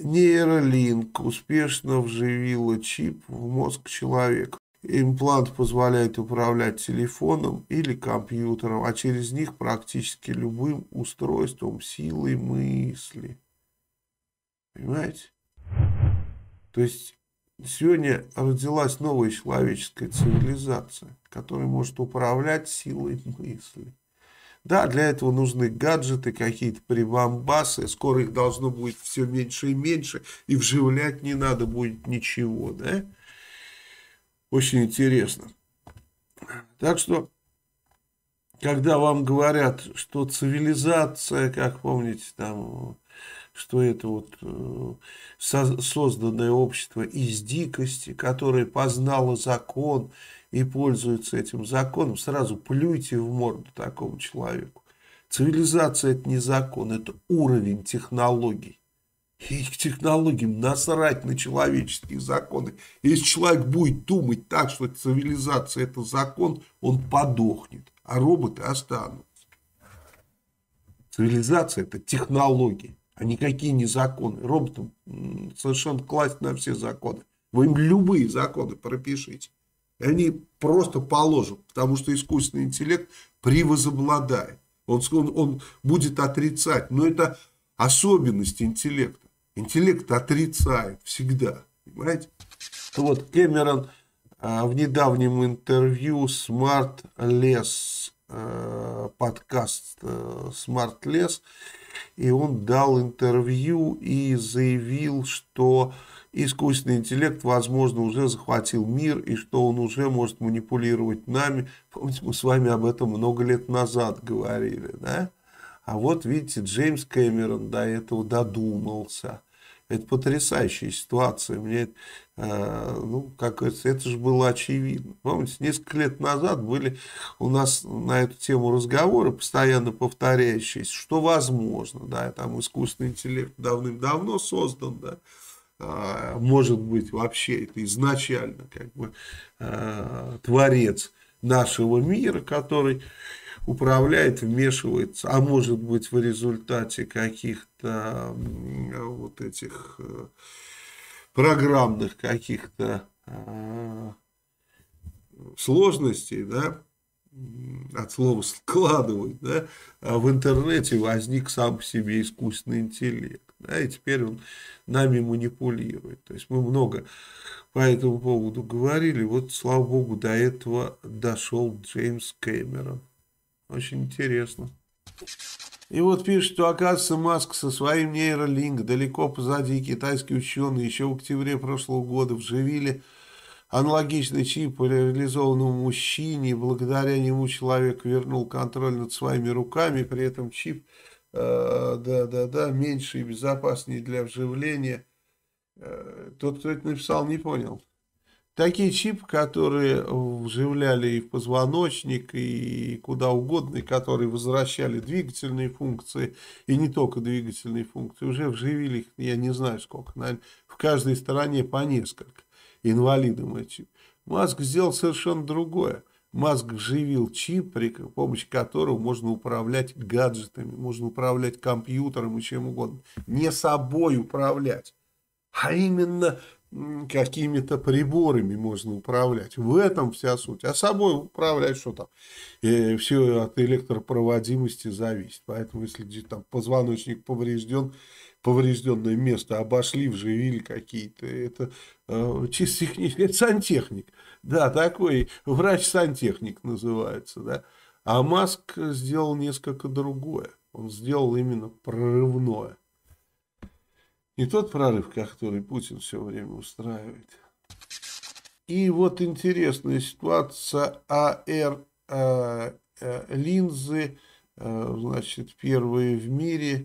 Нейролинк успешно вживила чип в мозг человека. Имплант позволяет управлять телефоном или компьютером, а через них практически любым устройством силой мысли. Понимаете? То есть сегодня родилась новая человеческая цивилизация, которая может управлять силой мысли. Да, для этого нужны гаджеты, какие-то прибамбасы. Скоро их должно будет все меньше и меньше. И вживлять не надо будет ничего, да? Очень интересно. Так что, когда вам говорят, что цивилизация, как помните, там, что это вот созданное общество из дикости, которое познало закон и пользуется этим законом, сразу плюйте в морду такому человеку. Цивилизация – это не закон, это уровень технологий. И к технологиям насрать на человеческие законы. Если человек будет думать так, что цивилизация – это закон, он подохнет, а роботы останутся. Цивилизация – это технологии, а никакие не законы. Роботам совершенно класть на все законы. Вы им любые законы пропишите. И они просто положат, потому что искусственный интеллект превозобладает. Он будет отрицать. Но это особенность интеллекта. Интеллект отрицает всегда. Понимаете? Вот Кэмерон в недавнем интервью SmartLess, подкаст SmartLess, и он дал интервью и заявил, что искусственный интеллект, возможно, уже захватил мир, и что он уже может манипулировать нами. Помните, мы с вами об этом много лет назад говорили, да? А вот, видите, Джеймс Кэмерон до этого додумался. Это потрясающая ситуация. Мне, ну, как говорится, это же было очевидно. Помните, несколько лет назад были у нас на эту тему разговоры, постоянно повторяющиеся, что возможно, да, там искусственный интеллект давным-давно создан, да, может быть, вообще это изначально как бы творец нашего мира, который управляет, вмешивается, а может быть в результате каких-то вот этих программных каких-то сложностей, да, от слова складывать, да, в интернете возник сам по себе искусственный интеллект, да, и теперь он нами манипулирует. То есть мы много по этому поводу говорили, вот, слава богу, до этого дошел Джеймс Кэмерон. Очень интересно. И вот пишет, что, оказывается, Маск со своим нейролинк далеко позади. Китайские ученые еще в октябре прошлого года вживили аналогичный чип реализованному мужчине. Благодаря нему человек вернул контроль над своими руками. При этом чип меньше и безопаснее для вживления. Тот, кто это написал, не понял. Такие чипы, которые вживляли и в позвоночник, и куда угодно, и которые возвращали двигательные функции, и не только двигательные функции, уже вживили их, я не знаю сколько, наверное, в каждой стороне по несколько инвалидам эти. Маск сделал совершенно другое. Маск вживил чип, при помощи которого можно управлять гаджетами, можно управлять компьютером и чем угодно. Не собой управлять, а именно какими-то приборами можно управлять. В этом вся суть. А собой управлять, что там? Все от электропроводимости зависит. Поэтому, если там позвоночник поврежден, поврежденное место обошли, вживили какие-то, это чисто технически, это сантехник. Да, такой врач-сантехник называется. Да. А Маск сделал несколько другое. Он сделал именно прорывное. Не тот прорыв, который Путин все время устраивает. И вот интересная ситуация. AR-линзы, значит, первые в мире.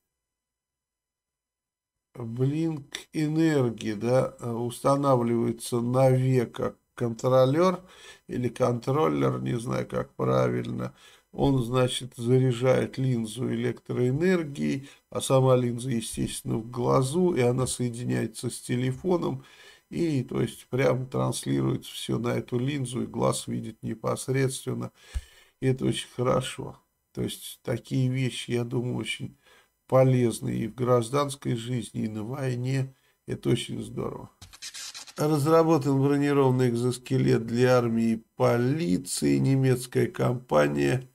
Blink Energy, да, устанавливается на века контролер или контроллер, не знаю, как правильно. Он, значит, заряжает линзу электроэнергией, а сама линза, естественно, в глазу, и она соединяется с телефоном, и, то есть, прямо транслируется все на эту линзу, и глаз видит непосредственно. И это очень хорошо. То есть, такие вещи, я думаю, очень полезны и в гражданской жизни, и на войне. Это очень здорово. Разработан бронированный экзоскелет для армии и полиции. Немецкая компания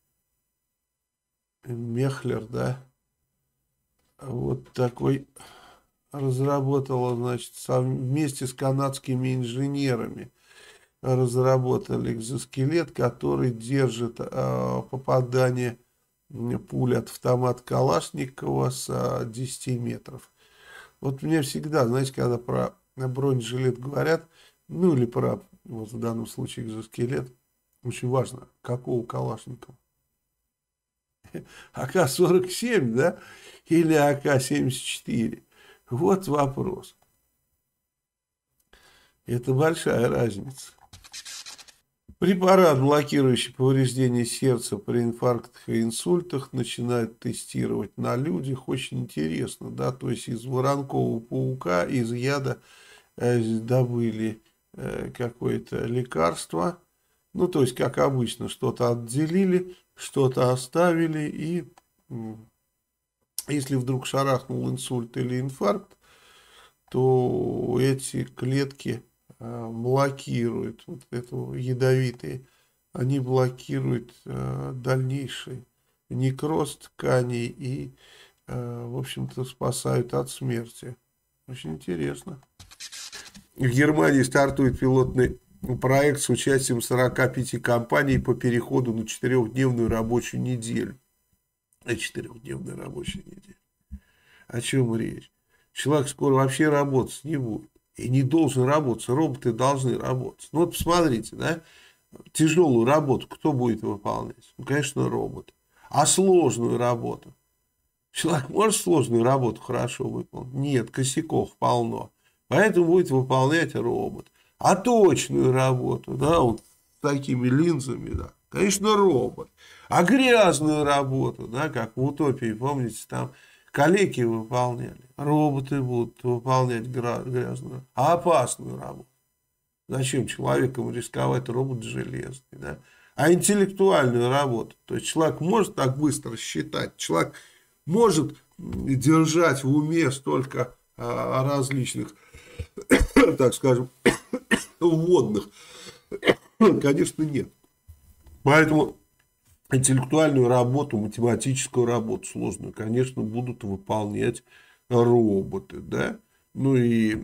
Мехлер, да? Вот такой разработала, значит, вместе с канадскими инженерами разработали экзоскелет, который держит попадание пули от автомата Калашникова с 10 метров. Вот мне всегда, знаете, когда про бронежилет говорят, ну или про, вот в данном случае, экзоскелет, очень важно, какого Калашникова. АК-47, да? Или АК-74? Вот вопрос. Это большая разница. Препарат, блокирующий повреждение сердца при инфарктах и инсультах, начинают тестировать на людях. Очень интересно, да, то есть из воронкового паука, из яда добыли какое-то лекарство. Ну, то есть, как обычно, что-то отделили, что-то оставили, и если вдруг шарахнул инсульт или инфаркт, то эти клетки блокируют, вот это ядовитые, они блокируют дальнейший некроз тканей и, в общем-то, спасают от смерти. Очень интересно. В Германии стартует пилотный проект с участием 45 компаний по переходу на 4-дневную рабочую неделю. 4-дневную рабочую неделю. О чем речь? Человек скоро вообще работать не будет. И не должен работать. Роботы должны работать. Ну вот посмотрите, да? Тяжелую работу кто будет выполнять? Ну, конечно, робот. А сложную работу? Человек может сложную работу хорошо выполнить? Нет, косяков полно. Поэтому будет выполнять робот. А точную работу, да, вот с такими линзами, да, конечно, робот. А грязную работу, да, как в «Утопии», помните, там калеки выполняли. Роботы будут выполнять грязную, а опасную работу. Зачем человеком рисковать, робот железный, да? А интеллектуальную работу, то есть человек может так быстро считать, человек может держать в уме столько различных, так скажем, вводных? Конечно, нет. Поэтому интеллектуальную работу, математическую работу сложную, конечно, будут выполнять роботы, да? Ну и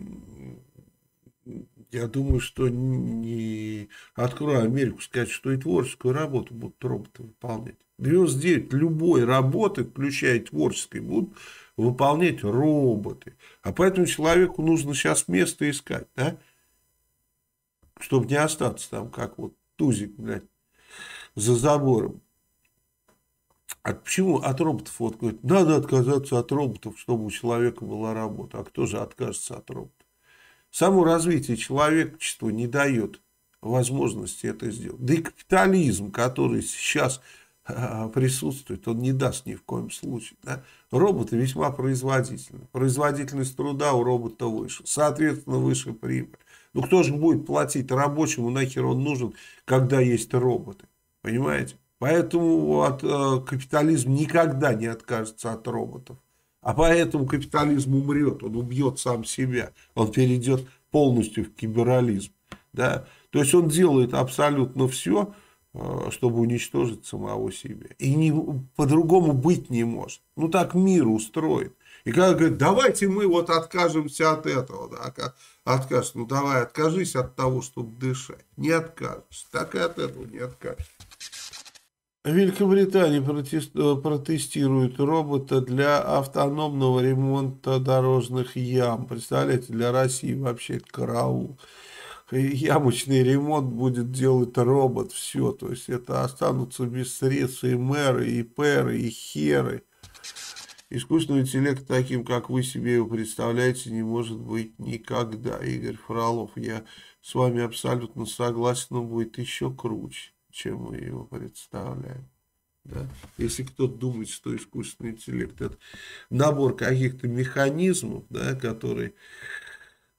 я думаю, что не открою Америку сказать, что и творческую работу будут роботы выполнять. 99 любой работы, включая творческой, будут выполнять роботы. А поэтому человеку нужно сейчас место искать, да? Чтобы не остаться там, как вот тузик, блядь, за забором. А почему от роботов? Вот говорят, надо отказаться от роботов, чтобы у человека была работа. А кто же откажется от роботов? Само развитие человечества не дает возможности это сделать. Да и капитализм, который сейчас присутствует, он не даст ни в коем случае. Да? Роботы весьма производительны. Производительность труда у робота выше. Соответственно, выше прибыль. Ну, кто же будет платить рабочему, нахер он нужен, когда есть роботы? Понимаете? Поэтому капитализм никогда не откажется от роботов. А поэтому капитализм умрет, он убьет сам себя, он перейдет полностью в киберализм. Да? То есть он делает абсолютно все, чтобы уничтожить самого себя. И по-другому быть не может. Ну так мир устроен. И когда говорят, давайте мы вот откажемся от этого, да, откажешься, ну давай откажись от того, чтобы дышать. Не откажешься, так и от этого не откажешься. Великобритания протестирует робота для автономного ремонта дорожных ям. Представляете, для России вообще это караул. Ямочный ремонт будет делать робот. Все, то есть это останутся без средств и мэры, и пэры, и херы. Искусственный интеллект таким, как вы себе его представляете, не может быть никогда. Игорь Фролов, я с вами абсолютно согласен, он будет еще круче, чем мы его представляем. Да? Если кто-то думает, что искусственный интеллект это набор каких-то механизмов, да, которые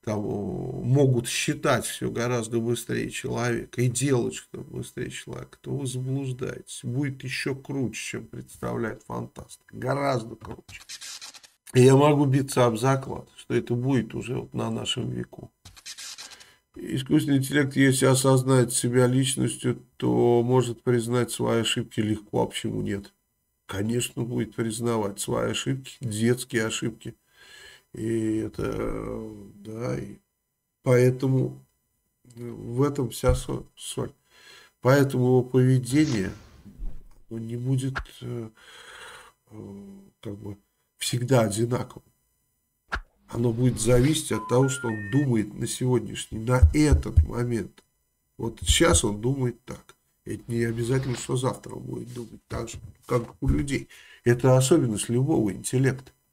там могут считать все гораздо быстрее человека и делать что быстрее человека, то вы заблуждаетесь. Будет еще круче, чем представляет фантастика. Гораздо круче. И я могу биться об заклад, что это будет уже вот на нашем веку. Искусственный интеллект, если осознает себя личностью, то может признать свои ошибки легко, а почему нет? Конечно, будет признавать свои ошибки, детские ошибки. И это, да, и поэтому в этом вся соль. Поэтому его поведение не будет как бы всегда одинаковым. Оно будет зависеть от того, что он думает на сегодняшний, на этот момент. Вот сейчас он думает так. Это не обязательно, что завтра он будет думать так же, как у людей. Это особенность любого интеллекта.